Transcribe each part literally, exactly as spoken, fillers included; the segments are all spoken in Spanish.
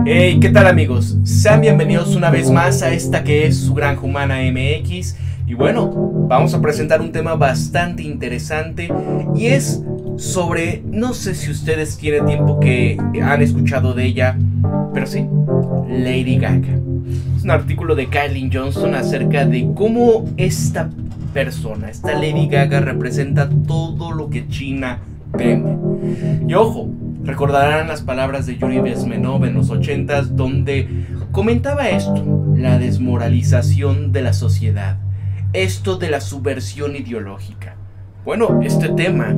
Hey, ¿qué tal amigos? Sean bienvenidos una vez más a esta que es su Granja Humana M X. Y bueno, vamos a presentar un tema bastante interesante y es sobre, no sé si ustedes tienen tiempo que han escuchado de ella, pero sí, Lady Gaga. Es un artículo de Kailin Johnson acerca de cómo esta persona, esta Lady Gaga, representa todo lo que China teme. Y ojo, recordarán las palabras de Yuri Bezmenov en los ochentas, donde comentaba esto: la desmoralización de la sociedad, esto de la subversión ideológica. Bueno, este tema,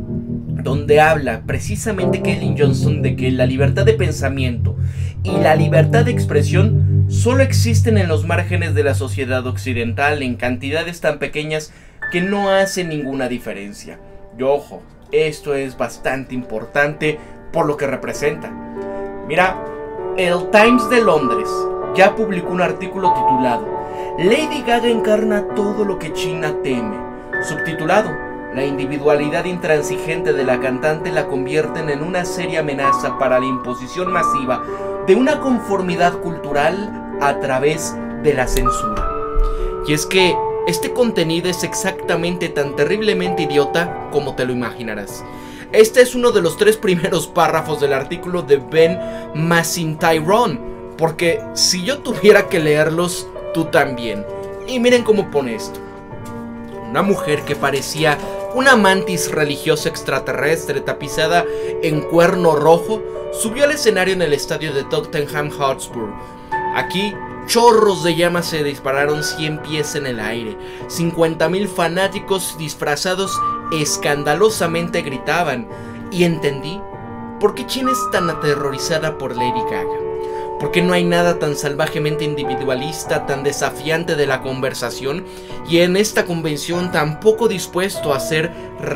donde habla precisamente Kailin Johnson de que la libertad de pensamiento y la libertad de expresión solo existen en los márgenes de la sociedad occidental en cantidades tan pequeñas que no hacen ninguna diferencia. Y ojo, esto es bastante importante por lo que representa. Mira, el Times de Londres ya publicó un artículo titulado Lady Gaga encarna todo lo que China teme. Subtitulado: la individualidad intransigente de la cantante la convierten en una seria amenaza para la imposición masiva de una conformidad cultural a través de la censura. Y es que este contenido es exactamente tan terriblemente idiota como te lo imaginarás. Este es uno de los tres primeros párrafos del artículo de Ben Masintyron, porque si yo tuviera que leerlos, tú también. Y miren cómo pone esto: una mujer que parecía una mantis religiosa extraterrestre tapizada en cuerno rojo subió al escenario en el estadio de Tottenham Hotspur. Aquí chorros de llamas se dispararon cien pies en el aire. cincuenta mil fanáticos disfrazados escandalosamente gritaban. Y entendí por qué China es tan aterrorizada por Lady Gaga. Porque no hay nada tan salvajemente individualista, tan desafiante de la conversación, y en esta convención tan poco dispuesto a ser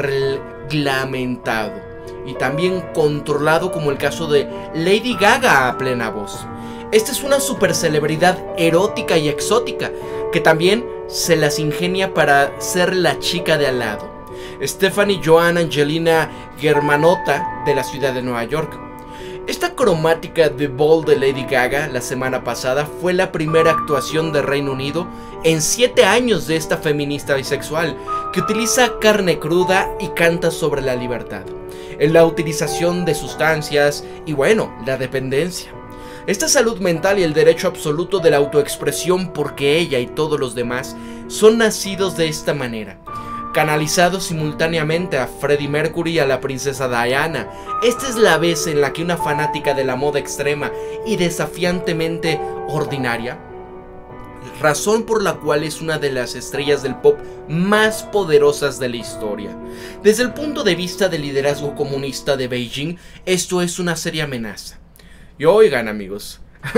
reglamentado y también controlado como el caso de Lady Gaga a plena voz. Esta es una super celebridad erótica y exótica que también se las ingenia para ser la chica de al lado. Stephanie Joan Angelina Germanotta, de la ciudad de Nueva York. Esta cromática de Ball de Lady Gaga la semana pasada fue la primera actuación de Reino Unido en siete años de esta feminista bisexual que utiliza carne cruda y canta sobre la libertad, en la utilización de sustancias y bueno, la dependencia. Esta salud mental y el derecho absoluto de la autoexpresión, porque ella y todos los demás son nacidos de esta manera, canalizados simultáneamente a Freddie Mercury y a la princesa Diana. Esta es la vez en la que una fanática de la moda extrema y desafiantemente ordinaria, razón por la cual es una de las estrellas del pop más poderosas de la historia. Desde el punto de vista del liderazgo comunista de Beijing, esto es una seria amenaza. Y oigan amigos,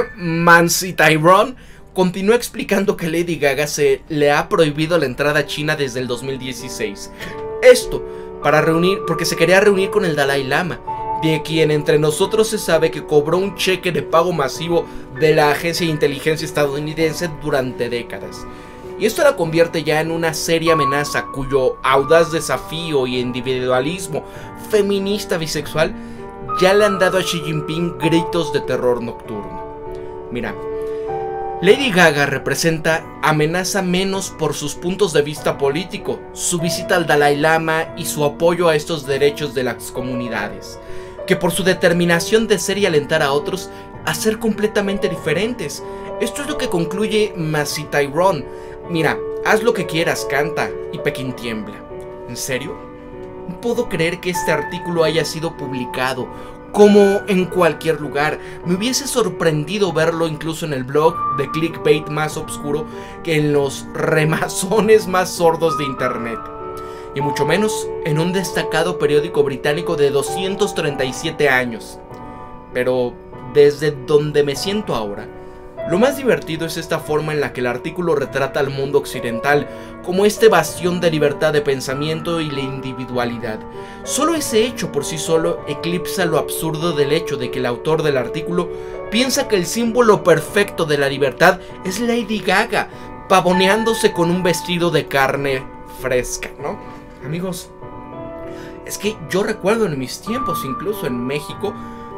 Masintyron continúa explicando que Lady Gaga se le ha prohibido la entrada a China desde el dos mil dieciséis. Esto para reunir, porque se quería reunir con el Dalai Lama, de quien entre nosotros se sabe que cobró un cheque de pago masivo de la agencia de inteligencia estadounidense durante décadas. Y esto la convierte ya en una seria amenaza cuyo audaz desafío y individualismo feminista bisexual ya le han dado a Xi Jinping gritos de terror nocturno. Mira, Lady Gaga representa amenaza menos por sus puntos de vista político, su visita al Dalai Lama y su apoyo a estos derechos de las comunidades, que por su determinación de ser y alentar a otros a ser completamente diferentes. Esto es lo que concluye Masintyron. Mira, haz lo que quieras, canta y Pekín tiembla. ¿En serio? No puedo creer que este artículo haya sido publicado como en cualquier lugar. Me hubiese sorprendido verlo incluso en el blog de clickbait más oscuro que en los remazones más sordos de internet. Y mucho menos en un destacado periódico británico de doscientos treinta y siete años. Pero desde donde me siento ahora, lo más divertido es esta forma en la que el artículo retrata al mundo occidental como este bastión de libertad de pensamiento y la individualidad. Solo ese hecho por sí solo eclipsa lo absurdo del hecho de que el autor del artículo piensa que el símbolo perfecto de la libertad es Lady Gaga, pavoneándose con un vestido de carne fresca, ¿no? Amigos, es que yo recuerdo en mis tiempos, incluso en México,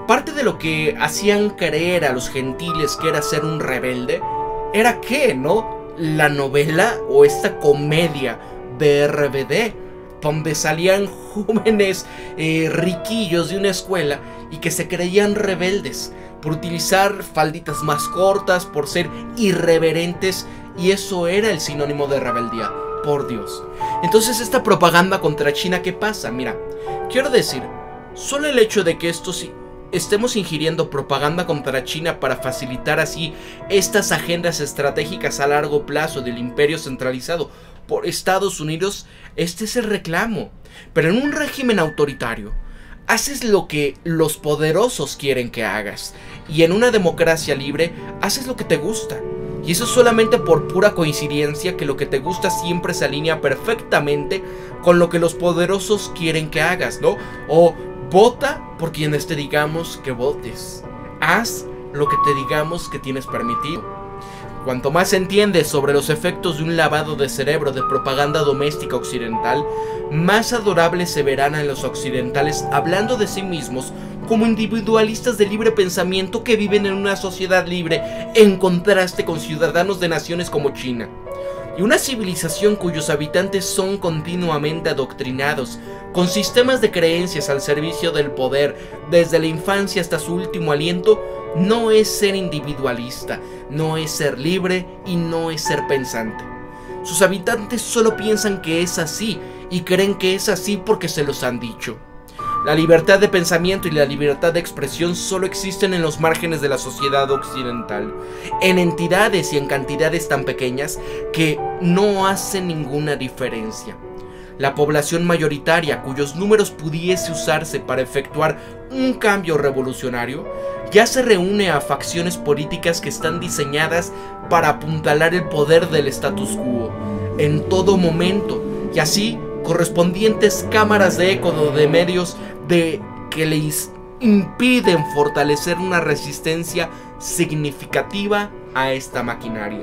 parte de lo que hacían creer a los gentiles que era ser un rebelde, era que, ¿no? La novela o esta comedia de R B D, donde salían jóvenes eh, riquillos de una escuela y que se creían rebeldes por utilizar falditas más cortas, por ser irreverentes, y eso era el sinónimo de rebeldía, por Dios. Entonces esta propaganda contra China, ¿qué pasa? Mira, quiero decir, solo el hecho de que estos estemos ingiriendo propaganda contra China para facilitar así estas agendas estratégicas a largo plazo del imperio centralizado por Estados Unidos, este es el reclamo. Pero en un régimen autoritario, haces lo que los poderosos quieren que hagas, y en una democracia libre, haces lo que te gusta. Y eso es solamente por pura coincidencia, que lo que te gusta siempre se alinea perfectamente con lo que los poderosos quieren que hagas, ¿no? O vota por quienes te digamos que votes. Haz lo que te digamos que tienes permitido. Cuanto más entiendes sobre los efectos de un lavado de cerebro de propaganda doméstica occidental, más adorables se verán a los occidentales hablando de sí mismos como individualistas de libre pensamiento que viven en una sociedad libre, en contraste con ciudadanos de naciones como China. Y una civilización cuyos habitantes son continuamente adoctrinados, con sistemas de creencias al servicio del poder, desde la infancia hasta su último aliento, no es ser individualista, no es ser libre y no es ser pensante. Sus habitantes solo piensan que es así y creen que es así porque se los han dicho. La libertad de pensamiento y la libertad de expresión solo existen en los márgenes de la sociedad occidental, en entidades y en cantidades tan pequeñas que no hacen ninguna diferencia. La población mayoritaria, cuyos números pudiese usarse para efectuar un cambio revolucionario, ya se reúne a facciones políticas que están diseñadas para apuntalar el poder del status quo en todo momento, y así correspondientes cámaras de eco de medios de que les impiden fortalecer una resistencia significativa a esta maquinaria.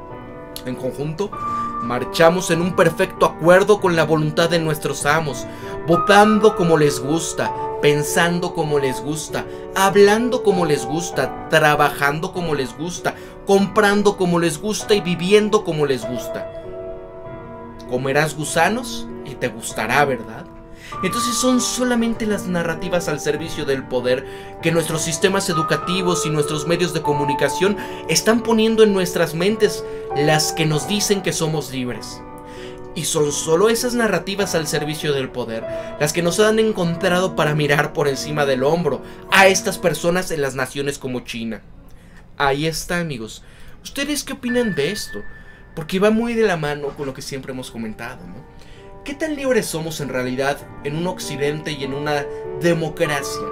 En conjunto, marchamos en un perfecto acuerdo con la voluntad de nuestros amos, votando como les gusta, pensando como les gusta, hablando como les gusta, trabajando como les gusta, comprando como les gusta y viviendo como les gusta. Comerás gusanos y te gustará, ¿verdad? Entonces son solamente las narrativas al servicio del poder que nuestros sistemas educativos y nuestros medios de comunicación están poniendo en nuestras mentes, las que nos dicen que somos libres. Y son solo esas narrativas al servicio del poder las que nos han encontrado para mirar por encima del hombro a estas personas en las naciones como China. Ahí está, amigos. ¿Ustedes qué opinan de esto? Porque va muy de la mano con lo que siempre hemos comentado, ¿no? ¿Qué tan libres somos en realidad en un occidente y en una democracia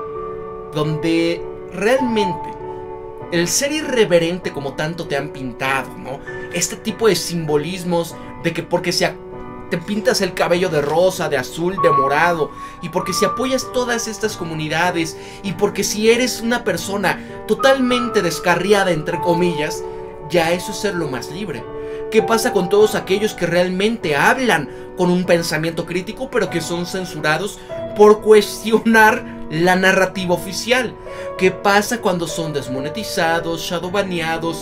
donde realmente el ser irreverente como tanto te han pintado, ¿no? Este tipo de simbolismos de que porque se te pintas el cabello de rosa, de azul, de morado, y porque si apoyas todas estas comunidades, y porque si eres una persona totalmente descarriada, entre comillas, ya eso es ser lo más libre. ¿Qué pasa con todos aquellos que realmente hablan con un pensamiento crítico, pero que son censurados por cuestionar la narrativa oficial? ¿Qué pasa cuando son desmonetizados, shadowbaneados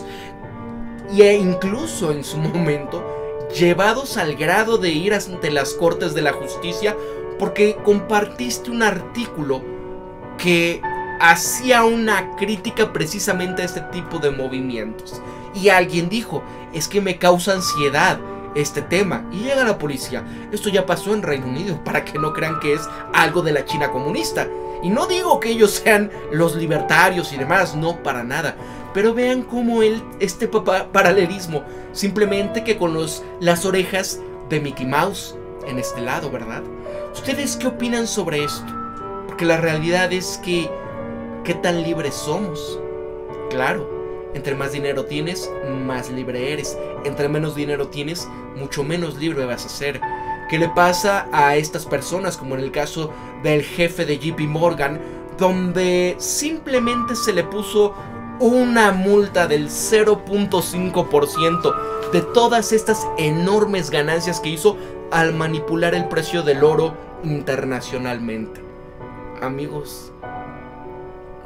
e incluso en su momento llevados al grado de ir ante las cortes de la justicia porque compartiste un artículo que hacía una crítica precisamente a este tipo de movimientos? Y alguien dijo, es que me causa ansiedad este tema, y llega la policía. Esto ya pasó en Reino Unido, para que no crean que es algo de la China comunista. Y no digo que ellos sean los libertarios y demás, no, para nada. Pero vean cómo el, este paralelismo, simplemente que con los, las orejas de Mickey Mouse en este lado, ¿verdad? ¿Ustedes qué opinan sobre esto? Porque la realidad es que, ¿qué tan libres somos? Claro, entre más dinero tienes, más libre eres. Entre menos dinero tienes, mucho menos libre vas a ser. ¿Qué le pasa a estas personas, como en el caso del jefe de J P Morgan, donde simplemente se le puso una multa del cero punto cinco por ciento de todas estas enormes ganancias que hizo al manipular el precio del oro internacionalmente? Amigos,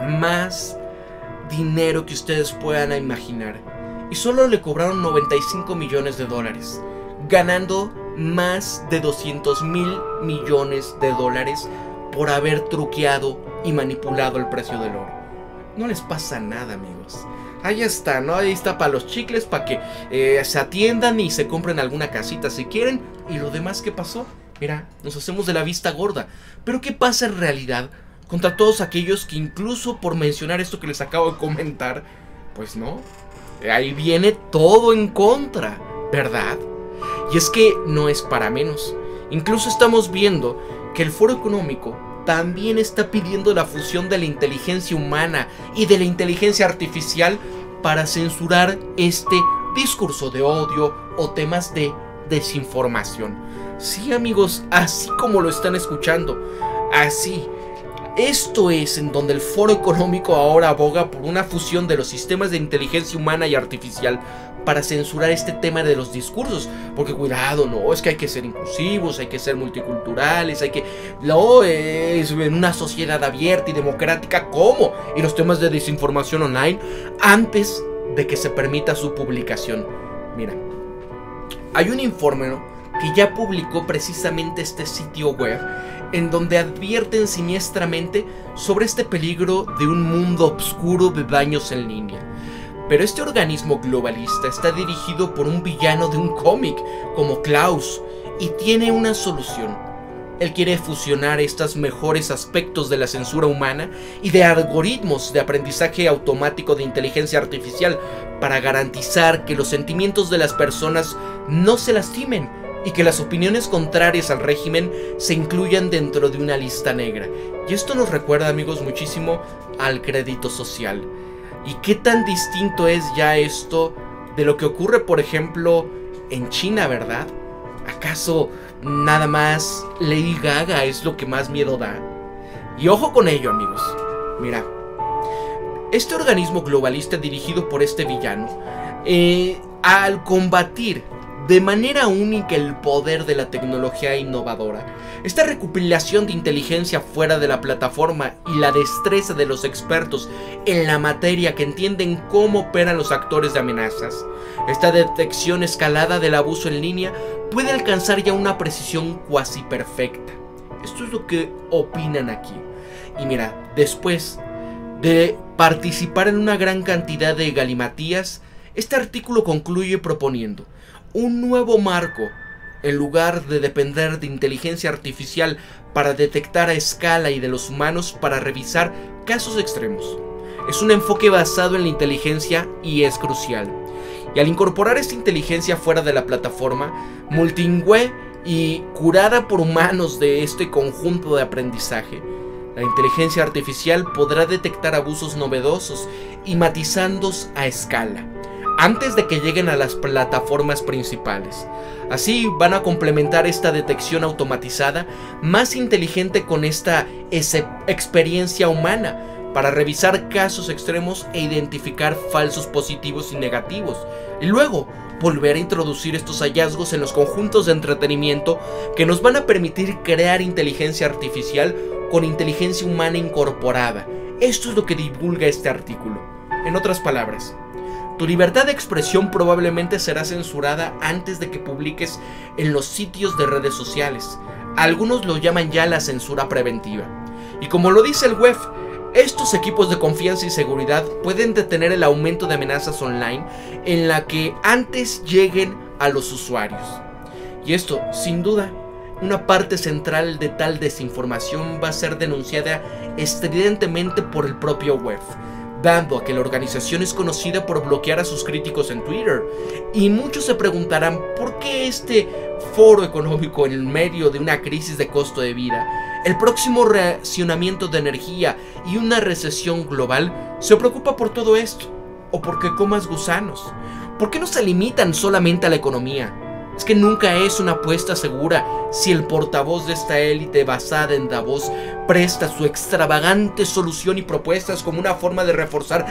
más dinero que ustedes puedan imaginar. Y solo le cobraron noventa y cinco millones de dólares, ganando más de doscientos mil millones de dólares por haber truqueado y manipulado el precio del oro. No les pasa nada, amigos. Ahí está, ¿no? Ahí está para los chicles, para que eh, se atiendan y se compren alguna casita si quieren. Y lo demás, ¿qué pasó? Mira, nos hacemos de la vista gorda. Pero ¿qué pasa en realidad contra todos aquellos que, incluso por mencionar esto que les acabo de comentar, pues no, ahí viene todo en contra, ¿verdad? Y es que no es para menos. Incluso estamos viendo que el Foro Económico también está pidiendo la fusión de la inteligencia humana y de la inteligencia artificial para censurar este discurso de odio o temas de desinformación. Sí, amigos, así como lo están escuchando, así. Esto es en donde el Foro Económico ahora aboga por una fusión de los sistemas de inteligencia humana y artificial para censurar este tema de los discursos. Porque cuidado, no, es que hay que ser inclusivos, hay que ser multiculturales, hay que... No, es en una sociedad abierta y democrática, ¿cómo? Y los temas de desinformación online antes de que se permita su publicación. Mira, hay un informe, ¿no?, que ya publicó precisamente este sitio web, en donde advierten siniestramente sobre este peligro de un mundo oscuro de daños en línea. Pero este organismo globalista está dirigido por un villano de un cómic como Klaus y tiene una solución. Él quiere fusionar estos mejores aspectos de la censura humana y de algoritmos de aprendizaje automático de inteligencia artificial para garantizar que los sentimientos de las personas no se lastimen y que las opiniones contrarias al régimen se incluyan dentro de una lista negra. Y esto nos recuerda, amigos, muchísimo al crédito social. ¿Y qué tan distinto es ya esto de lo que ocurre, por ejemplo, en China, verdad? ¿Acaso nada más Lady Gaga es lo que más miedo da? Y ojo con ello, amigos. Mira, este organismo globalista dirigido por este villano, eh, al combatir de manera única el poder de la tecnología innovadora, esta recopilación de inteligencia fuera de la plataforma y la destreza de los expertos en la materia que entienden cómo operan los actores de amenazas, esta detección escalada del abuso en línea puede alcanzar ya una precisión cuasi perfecta. Esto es lo que opinan aquí. Y mira, después de participar en una gran cantidad de galimatías, este artículo concluye proponiendo un nuevo marco, en lugar de depender de inteligencia artificial para detectar a escala y de los humanos para revisar casos extremos. Es un enfoque basado en la inteligencia y es crucial. Y al incorporar esta inteligencia fuera de la plataforma, multilingüe y curada por humanos de este conjunto de aprendizaje, la inteligencia artificial podrá detectar abusos novedosos y matizándolos a escala, antes de que lleguen a las plataformas principales. Así van a complementar esta detección automatizada más inteligente con esta experiencia humana para revisar casos extremos e identificar falsos positivos y negativos, y luego volver a introducir estos hallazgos en los conjuntos de entretenimiento que nos van a permitir crear inteligencia artificial con inteligencia humana incorporada. Esto es lo que divulga este artículo. En otras palabras, tu libertad de expresión probablemente será censurada antes de que publiques en los sitios de redes sociales. Algunos lo llaman ya la censura preventiva. Y como lo dice el web, estos equipos de confianza y seguridad pueden detener el aumento de amenazas online en la que antes lleguen a los usuarios. Y esto, sin duda, una parte central de tal desinformación va a ser denunciada estridentemente por el propio web, dando a que la organización es conocida por bloquear a sus críticos en Twitter. Y muchos se preguntarán por qué este Foro Económico, en medio de una crisis de costo de vida, el próximo racionamiento de energía y una recesión global, se preocupa por todo esto. ¿O porque comas gusanos? ¿Por qué no se limitan solamente a la economía? Es que nunca es una apuesta segura si el portavoz de esta élite basada en Davos presta su extravagante solución y propuestas como una forma de reforzar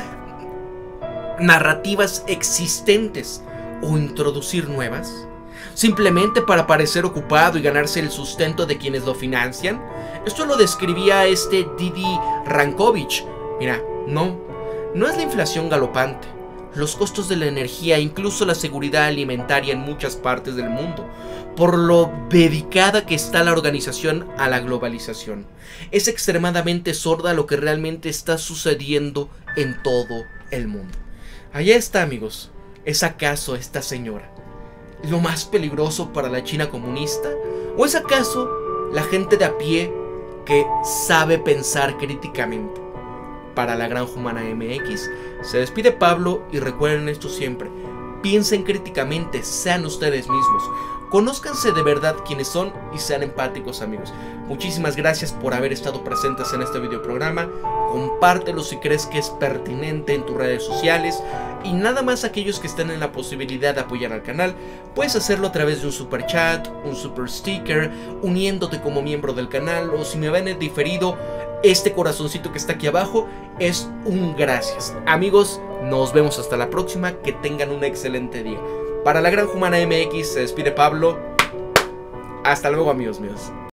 narrativas existentes o introducir nuevas, simplemente para parecer ocupado y ganarse el sustento de quienes lo financian. Esto lo describía este Didi Rankovic Mira, no, no es la inflación galopante, los costos de la energía, incluso la seguridad alimentaria en muchas partes del mundo, por lo dedicada que está la organización a la globalización. Es extremadamente sorda lo que realmente está sucediendo en todo el mundo. Allá está, amigos. ¿Es acaso esta señora lo más peligroso para la China comunista? ¿O es acaso la gente de a pie que sabe pensar críticamente? Para la Granja Humana M X, se despide Pablo y recuerden esto siempre: piensen críticamente, sean ustedes mismos, conózcanse de verdad quiénes son y sean empáticos, amigos. Muchísimas gracias por haber estado presentes en este videoprograma. Compártelo si crees que es pertinente en tus redes sociales. Y nada más, aquellos que estén en la posibilidad de apoyar al canal, puedes hacerlo a través de un super chat, un super sticker, uniéndote como miembro del canal, o si me ven en diferido, este corazoncito que está aquí abajo es un gracias. Amigos, nos vemos hasta la próxima. Que tengan un excelente día. Para la Granja Humana M X se despide Pablo. Hasta luego, amigos míos.